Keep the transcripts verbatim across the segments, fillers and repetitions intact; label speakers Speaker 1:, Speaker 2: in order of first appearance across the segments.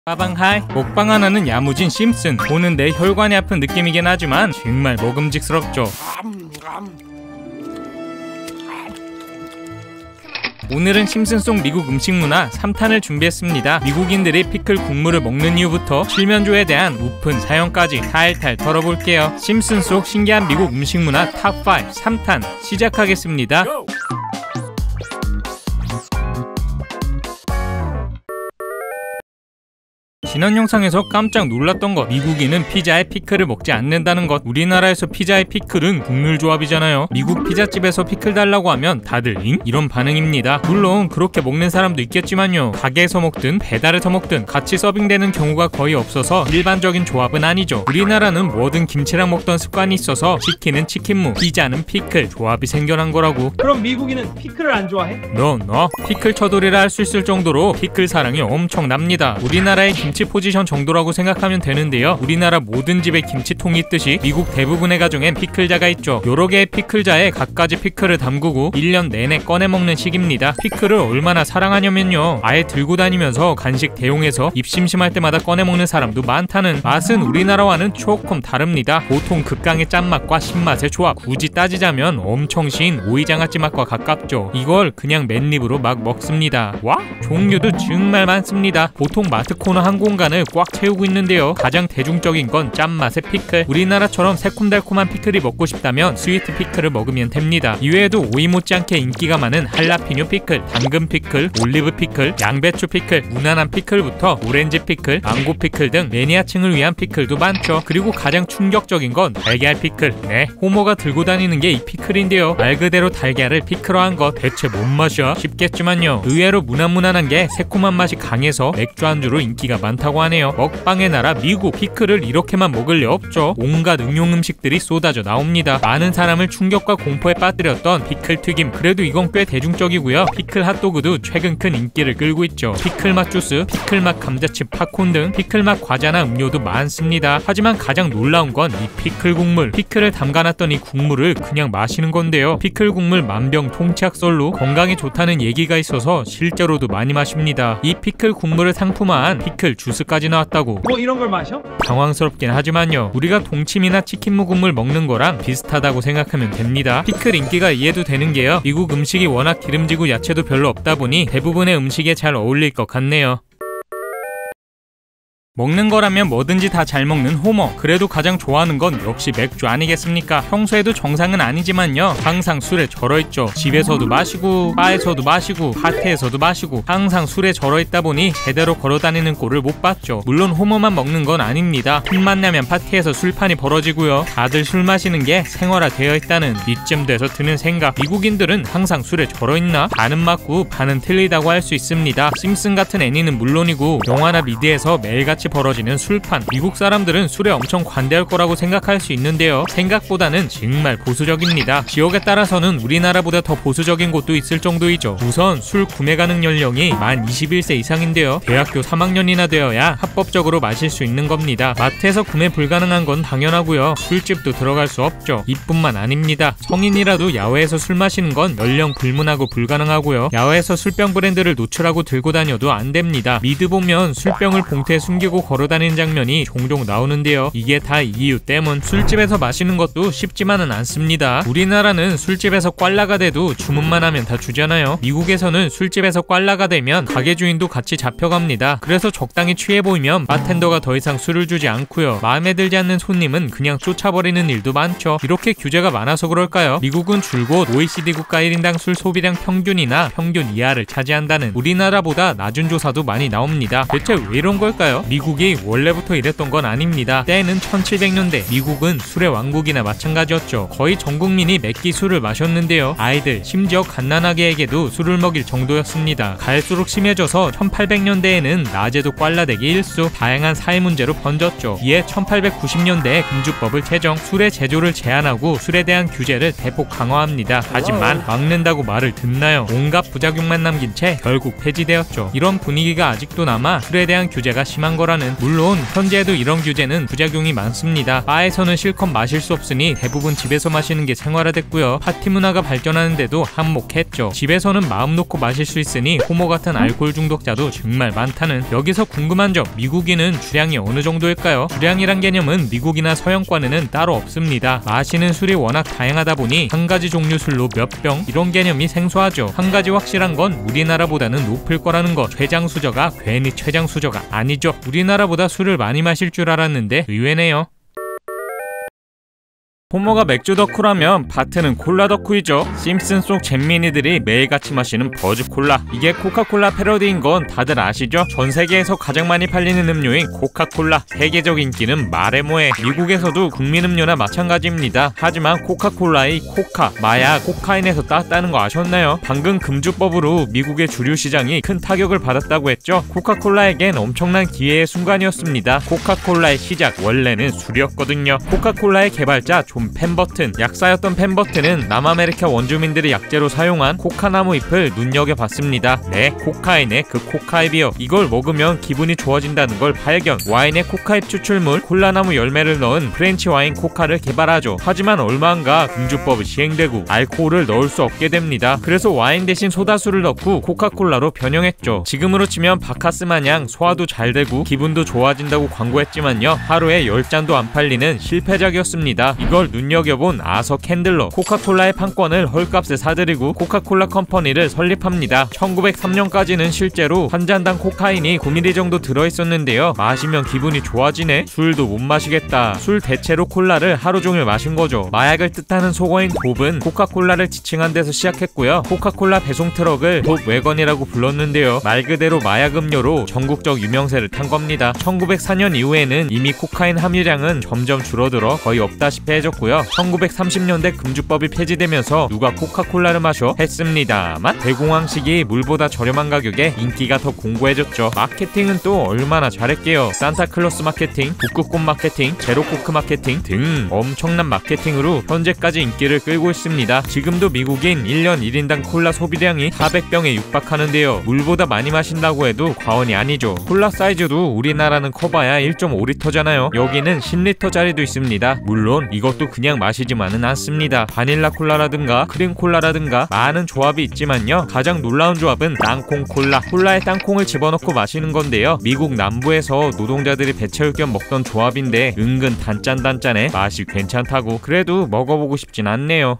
Speaker 1: 빠방하이. 먹방 하나는 야무진 심슨. 보는데 혈관이 아픈 느낌이긴 하지만 정말 먹음직스럽죠. 오늘은 심슨 속 미국 음식 문화 삼 탄을 준비했습니다. 미국인들이 피클 국물을 먹는 이유부터 칠면조에 대한 우픈 사연까지 탈탈 털어볼게요. 심슨 속 신기한 미국 음식 문화 탑 오 삼 탄 시작하겠습니다. 지난 영상에서 깜짝 놀랐던 것, 미국인은 피자에 피클을 먹지 않는다는 것. 우리나라에서 피자에 피클은 국룰 조합이잖아요. 미국 피자집에서 피클 달라고 하면 다들 잉? 이런 반응입니다. 물론 그렇게 먹는 사람도 있겠지만요, 가게에서 먹든 배달해서 먹든 같이 서빙되는 경우가 거의 없어서 일반적인 조합은 아니죠. 우리나라는 뭐든 김치랑 먹던 습관이 있어서 치킨은 치킨무, 피자는 피클 조합이 생겨난 거라고.
Speaker 2: 그럼 미국인은 피클을 안 좋아해?
Speaker 1: 너, 너 피클 처돌이라 할 수 있을 정도로 피클 사랑이 엄청납니다. 우리나라의 김치 포지션 정도라고 생각하면 되는데요, 우리나라 모든 집에 김치통이 있듯이 미국 대부분의 가정엔 피클자가 있죠. 여러 개의 피클자에 갖가지 피클을 담그고 일 년 내내 꺼내 먹는 식입니다. 피클을 얼마나 사랑하냐면요, 아예 들고 다니면서 간식 대용해서 입 심심할 때마다 꺼내 먹는 사람도 많다는. 맛은 우리나라와는 조금 다릅니다. 보통 극강의 짠맛과 신맛의 조합, 굳이 따지자면 엄청 신 오이장아찌 맛과 가깝죠. 이걸 그냥 맨입으로 막 먹습니다. 와? 종류도 정말 많습니다. 보통 마트 코너 한 공간을 꽉 채우고 있는데요, 가장 대중적인 건 짠맛의 피클. 우리나라처럼 새콤달콤한 피클이 먹고 싶다면 스위트 피클을 먹으면 됩니다. 이외에도 오이 못지않게 인기가 많은 할라피뇨 피클, 당근 피클, 올리브 피클, 양배추 피클, 무난한 피클부터 오렌지 피클, 망고 피클 등 매니아층을 위한 피클도 많죠. 그리고 가장 충격적인 건 달걀 피클. 네, 호모가 들고 다니는 게 이 피클인데요, 말 그대로 달걀을 피클화한 것. 대체 뭔 맛이야? 싶겠지만요, 의외로 무난무난한 게 새콤한 맛이 강해서 맥주 안주로 인기가 많다고 하네요. 먹방의 나라 미국, 피클을 이렇게만 먹을 리 없죠. 온갖 응용 음식들이 쏟아져 나옵니다. 많은 사람을 충격과 공포에 빠뜨렸던 피클 튀김, 그래도 이건 꽤 대중적이고요. 피클 핫도그도 최근 큰 인기를 끌고 있죠. 피클 맛 주스, 피클 맛 감자칩 팝콘 등 피클 맛 과자나 음료도 많습니다. 하지만 가장 놀라운 건 이 피클 국물. 피클을 담가놨던 이 국물을 그냥 마시는 건데요, 피클 국물 만병통치약설로 건강에 좋다는 얘기가 있어서 실제로도 많이 마십니다. 이 피클 국물을 상품화한 피클 주스까지 나왔다고.
Speaker 2: 뭐 이런 걸 마셔?
Speaker 1: 당황스럽긴 하지만요, 우리가 동치미나 치킨무 국물 먹는 거랑 비슷하다고 생각하면 됩니다. 피클 인기가 이해도 되는 게요, 미국 음식이 워낙 기름지고 야채도 별로 없다 보니 대부분의 음식에 잘 어울릴 것 같네요. 먹는 거라면 뭐든지 다 잘 먹는 호머. 그래도 가장 좋아하는 건 역시 맥주 아니겠습니까? 평소에도 정상은 아니지만요, 항상 술에 절어있죠. 집에서도 마시고 바에서도 마시고 파티에서도 마시고 항상 술에 절어있다 보니 제대로 걸어다니는 꼴을 못 봤죠. 물론 호머만 먹는 건 아닙니다. 틈만 나면 파티에서 술판이 벌어지고요, 다들 술 마시는 게 생활화되어 있다는 이쯤 돼서 드는 생각, 미국인들은 항상 술에 절어있나? 반은 맞고 반은 틀리다고 할 수 있습니다. 심슨 같은 애니는 물론이고 영화나 미드에서 매일같이 벌어지는 술판, 미국 사람들은 술에 엄청 관대할 거라고 생각할 수 있는데요, 생각보다는 정말 보수적입니다. 지역에 따라서는 우리나라보다 더 보수적인 곳도 있을 정도이죠. 우선 술 구매 가능 연령이 만 이십일 세 이상인데요, 대학교 삼 학년이나 되어야 합법적으로 마실 수 있는 겁니다. 마트에서 구매 불가능한 건 당연하고요, 술집도 들어갈 수 없죠. 이뿐만 아닙니다. 성인이라도 야외에서 술 마시는 건 연령 불문하고 불가능하고요, 야외에서 술병 브랜드를 노출하고 들고 다녀도 안 됩니다. 미드 보면 술병을 봉투에 숨기고 걸어다니는 장면이 종종 나오는데요, 이게 다 이 이유 때문. 술집에서 마시는 것도 쉽지만은 않습니다. 우리나라는 술집에서 꽐라가 돼도 주문만 하면 다 주잖아요. 미국에서는 술집에서 꽐라가 되면 가게 주인도 같이 잡혀갑니다. 그래서 적당히 취해 보이면 바텐더가 더 이상 술을 주지 않고요, 마음에 들지 않는 손님은 그냥 쫓아버리는 일도 많죠. 이렇게 규제가 많아서 그럴까요? 미국은 줄곧 오이시디 국가 일 인당 술 소비량 평균이나 평균 이하를 차지한다는 우리나라보다 낮은 조사도 많이 나옵니다. 대체 왜 이런 걸까요? 미국이 원래부터 이랬던 건 아닙니다. 때는 천칠백 년대, 미국은 술의 왕국이나 마찬가지였죠. 거의 전 국민이 맵기 술을 마셨는데요, 아이들 심지어 갓난아기에게도 술을 먹일 정도였습니다. 갈수록 심해져서 천팔백 년대에는 낮에도 꽐라되기 일수, 다양한 사회 문제로 번졌죠. 이에 천팔백구십 년대에 금주법을 제정, 술의 제조를 제한하고 술에 대한 규제를 대폭 강화합니다. 하지만 막는다고 말을 듣나요? 온갖 부작용만 남긴 채 결국 폐지되었죠. 이런 분위기가 아직도 남아 술에 대한 규제가 심한 거라 거라는. 물론 현재에도 이런 규제는 부작용이 많습니다. 바에서는 실컷 마실 수 없으니 대부분 집에서 마시는 게 생활화됐고요. 파티 문화가 발전하는데도 한몫했죠. 집에서는 마음 놓고 마실 수 있으니 호모 같은 알코올 중독자도 정말 많다는. 여기서 궁금한 점, 미국인은 주량이 어느 정도일까요? 주량이란 개념은 미국이나 서양권에는 따로 없습니다. 마시는 술이 워낙 다양하다 보니 한 가지 종류 술로 몇 병 이런 개념이 생소하죠. 한 가지 확실한 건 우리나라보다는 높을 거라는 것. 최장수저가 괜히 최장수저가 아니죠. 우리나라보다 술을 많이 마실 줄 알았는데 의외네요. 호머가 맥주 덕후라면 바트는 콜라 덕후이죠. 심슨 속 잼민이들이 매일같이 마시는 버즈 콜라. 이게 코카콜라 패러디인 건 다들 아시죠? 전 세계에서 가장 많이 팔리는 음료인 코카콜라. 세계적 인기는 말해 뭐해. 미국에서도 국민 음료나 마찬가지입니다. 하지만 코카콜라의 코카, 마약, 코카인에서 땄다는 거 아셨나요? 방금 금주법으로 미국의 주류 시장이 큰 타격을 받았다고 했죠. 코카콜라에겐 엄청난 기회의 순간이었습니다. 코카콜라의 시작, 원래는 술이었거든요. 코카콜라의 개발자 존 펜버튼, 약사였던 펜버튼은 남아메리카 원주민들이 약재로 사용한 코카나무 잎을 눈여겨봤습니다. 네, 코카인의 그 코카잎이요. 이걸 먹으면 기분이 좋아진다는 걸 발견. 와인의 코카잎 추출물 콜라나무 열매를 넣은 프렌치 와인 코카를 개발하죠. 하지만 얼마 안가 금주법이 시행되고 알코올을 넣을 수 없게 됩니다. 그래서 와인 대신 소다수를 넣고 코카콜라로 변형했죠. 지금으로 치면 바카스 마냥 소화도 잘 되고 기분도 좋아진다고 광고했지만요, 하루에 열 잔도 안 팔리는 실패작이었습니다. 이걸 눈여겨본 아서 캔들러, 코카콜라의 판권을 헐값에 사들이고 코카콜라 컴퍼니를 설립합니다. 천구백삼 년까지는 실제로 한 잔당 코카인이 구 밀리리터 정도 들어있었는데요. 마시면 기분이 좋아지네? 술도 못 마시겠다. 술 대체로 콜라를 하루 종일 마신 거죠. 마약을 뜻하는 속어인 돕은 코카콜라를 지칭한 데서 시작했고요. 코카콜라 배송 트럭을 돕 웨건이라고 불렀는데요. 말 그대로 마약 음료로 전국적 유명세를 탄 겁니다. 천구백사 년 이후에는 이미 코카인 함유량은 점점 줄어들어 거의 없다시피 해졌고 천구백삼십 년대 금주법이 폐지되면서 누가 코카콜라를 마셔? 했습니다만 대공황 시기 물보다 저렴한 가격에 인기가 더 공고해졌죠. 마케팅은 또 얼마나 잘했게요. 산타클로스 마케팅, 북극곰 마케팅, 제로코크 마케팅 등 엄청난 마케팅으로 현재까지 인기를 끌고 있습니다. 지금도 미국인 일 년 일 인당 콜라 소비량이 사백 병에 육박하는데요. 물보다 많이 마신다고 해도 과언이 아니죠. 콜라 사이즈도 우리나라는 커봐야 일 점 오 리터잖아요. 여기는 십 리터짜리도 있습니다. 물론 이것도 그냥 마시지만은 않습니다. 바닐라 콜라라든가 크림 콜라라든가 많은 조합이 있지만요, 가장 놀라운 조합은 땅콩 콜라. 콜라에 땅콩을 집어넣고 마시는 건데요, 미국 남부에서 노동자들이 배채울 겸 먹던 조합인데 은근 단짠단짠해 맛이 괜찮다고. 그래도 먹어보고 싶진 않네요.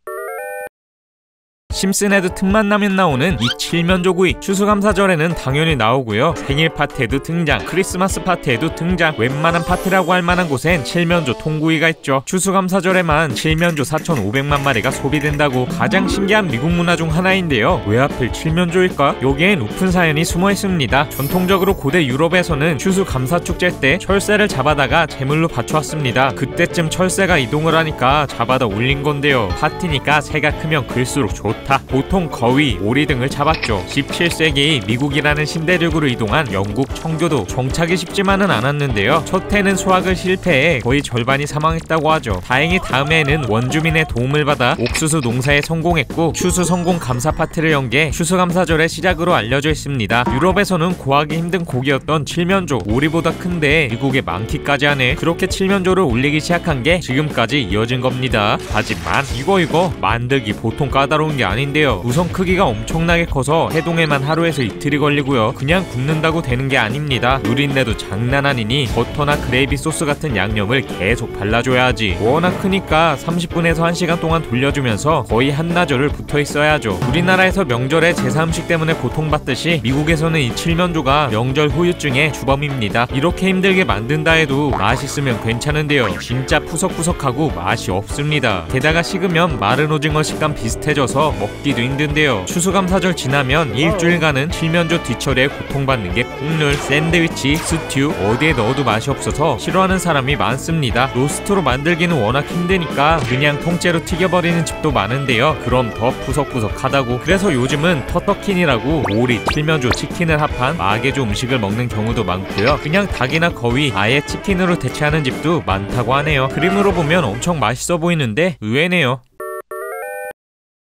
Speaker 1: 심슨에도 틈만 나면 나오는 이 칠면조구이. 추수감사절에는 당연히 나오고요, 생일 파티에도 등장, 크리스마스 파티에도 등장. 웬만한 파티라고 할 만한 곳엔 칠면조 통구이가 있죠. 추수감사절에만 칠면조 사천오백만 마리가 소비된다고. 가장 신기한 미국 문화 중 하나인데요, 왜 하필 칠면조일까? 여기엔 우픈 사연이 숨어 있습니다. 전통적으로 고대 유럽에서는 추수감사축제 때 철새를 잡아다가 제물로 바쳐왔습니다. 그때쯤 철새가 이동을 하니까 잡아다 올린 건데요, 파티니까 새가 크면 클수록 좋다. 보통 거위, 오리 등을 잡았죠. 십칠 세기 미국이라는 신대륙으로 이동한 영국 청교도. 정착이 쉽지만은 않았는데요, 첫 해는 수확을 실패해 거의 절반이 사망했다고 하죠. 다행히 다음해에는 원주민의 도움을 받아 옥수수 농사에 성공했고 추수 성공 감사 파티를 연 게 추수감사절의 시작으로 알려져 있습니다. 유럽에서는 구하기 힘든 고기였던 칠면조, 오리보다 큰데 미국에 많기까지 하네. 그렇게 칠면조를 올리기 시작한 게 지금까지 이어진 겁니다. 하지만 이거 이거 만들기 보통 까다로운 게 아닌데요. 우선 크기가 엄청나게 커서 해동에만 하루에서 이틀이 걸리고요. 그냥 굽는다고 되는 게 아닙니다. 누린내도 장난 아니니 버터나 그레이비 소스 같은 양념을 계속 발라줘야 하지. 워낙 크니까 삼십 분에서 한 시간 동안 돌려주면서 거의 한나절을 붙어있어야죠. 우리나라에서 명절에 제사 음식 때문에 고통받듯이 미국에서는 이 칠면조가 명절 후유증의 주범입니다. 이렇게 힘들게 만든다 해도 맛있으면 괜찮은데요, 진짜 푸석푸석하고 맛이 없습니다. 게다가 식으면 마른 오징어 식감 비슷해져서 먹기도 힘든데요. 추수감사절 지나면 일주일간은 칠면조 뒤처리에 고통받는 게 국룰. 샌드위치, 스튜 어디에 넣어도 맛이 없어서 싫어하는 사람이 많습니다. 로스트로 만들기는 워낙 힘드니까 그냥 통째로 튀겨버리는 집도 많은데요, 그럼 더 푸석푸석하다고. 그래서 요즘은 터터킨이라고 오리, 칠면조, 치킨을 합한 마개조 음식을 먹는 경우도 많고요, 그냥 닭이나 거위 아예 치킨으로 대체하는 집도 많다고 하네요. 그림으로 보면 엄청 맛있어 보이는데 의외네요.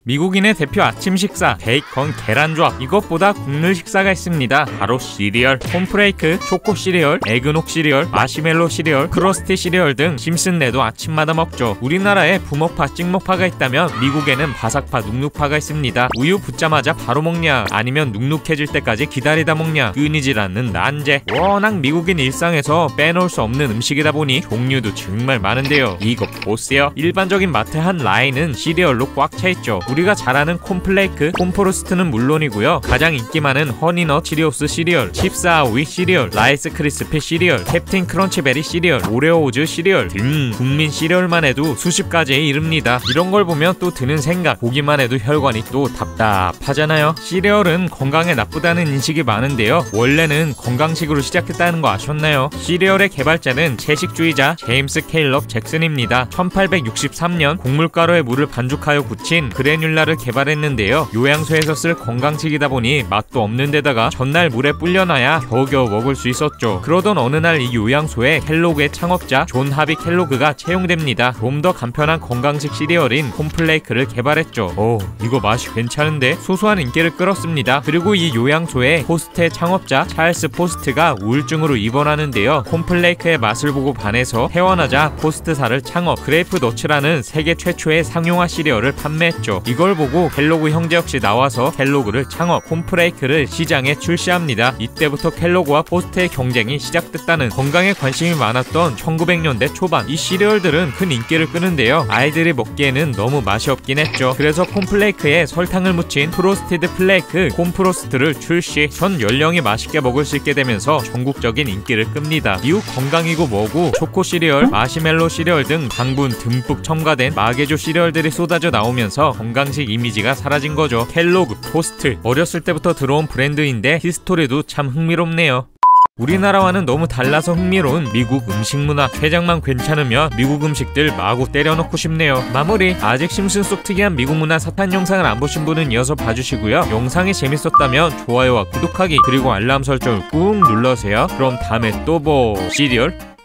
Speaker 1: 미국인의 대표 아침 식사 베이컨 계란 조합. 이것보다 국룰 식사가 있습니다. 바로 시리얼. 콘프레이크, 초코 시리얼, 에그녹 시리얼, 마시멜로 시리얼, 크러스티 시리얼 등 심슨네도 아침마다 먹죠. 우리나라에 부먹파, 찍먹파가 있다면 미국에는 바삭파, 눅눅파가 있습니다. 우유 붓자마자 바로 먹냐 아니면 눅눅해질 때까지 기다리다 먹냐 끊이질 않는 난제. 워낙 미국인 일상에서 빼놓을 수 없는 음식이다 보니 종류도 정말 많은데요. 이거 보세요. 일반적인 마트 한 라인은 시리얼로 꽉 차있죠. 우리가 잘 아는 콘플레이크, 콘프로스트는 물론이고요. 가장 인기 많은 허니넛 치리오스 시리얼, 칩스아오이 시리얼, 라이스 크리스피 시리얼, 캡틴 크런치베리 시리얼, 오레오우즈 시리얼 등 국민 시리얼만 해도 수십 가지에 이릅니다. 이런 걸 보면 또 드는 생각, 보기만 해도 혈관이 또 답답하잖아요. 시리얼은 건강에 나쁘다는 인식이 많은데요. 원래는 건강식으로 시작했다는 거 아셨나요? 시리얼의 개발자는 채식주의자 제임스 케일럽 잭슨입니다. 천팔백육십삼 년 곡물가루에 물을 반죽하여 굳힌 그래뉼라를 개발했는데요. 요양소에서 쓸 건강식이다 보니 맛도 없는 데다가 전날 물에 불려놔야 겨우겨우 먹을 수 있었죠. 그러던 어느 날 이 요양소에 켈로그의 창업자 존 하비 켈로그가 채용됩니다. 좀 더 간편한 건강식 시리얼인 콘플레이크를 개발했죠. 오, 이거 맛이 괜찮은데? 소소한 인기를 끌었습니다. 그리고 이 요양소에 포스트의 창업자 찰스 포스트가 우울증으로 입원하는데요. 콘플레이크의 맛을 보고 반해서 퇴원하자 포스트사를 창업, 그레이프 너츠라는 세계 최초의 상용화 시리얼을 판매했죠. 이걸 보고 켈로그 형제 역시 나와서 켈로그를 창업, 콘플레이크를 시장에 출시합니다. 이때부터 켈로그와 포스트의 경쟁이 시작됐다는. 건강에 관심이 많았던 천구백 년대 초반, 이 시리얼들은 큰 인기를 끄는데요. 아이들이 먹기에는 너무 맛이 없긴 했죠. 그래서 콘플레이크에 설탕을 묻힌 프로스티드 플레이크, 콘프로스트를 출시. 전 연령이 맛있게 먹을 수 있게 되면서 전국적인 인기를 끕니다. 이후 건강이고 뭐고 초코 시리얼, 마시멜로 시리얼 등 당분 듬뿍 첨가된 마개조 시리얼들이 쏟아져 나오면서 건강식 이미지가 사라진 거죠. 켈로그, 포스트, 어렸을 때부터 들어온 브랜드인데 히스토리도 참 흥미롭네요. 우리나라와는 너무 달라서 흥미로운 미국 음식 문화. 해장만 괜찮으면 미국 음식들 마구 때려넣고 싶네요. 마무리. 아직 심슨 속 특이한 미국 문화 사탄 영상을 안 보신 분은 이어서 봐주시고요. 영상이 재밌었다면 좋아요와 구독하기 그리고 알람 설정을 꾹 눌러주세요. 그럼 다음에 또 보. 시리얼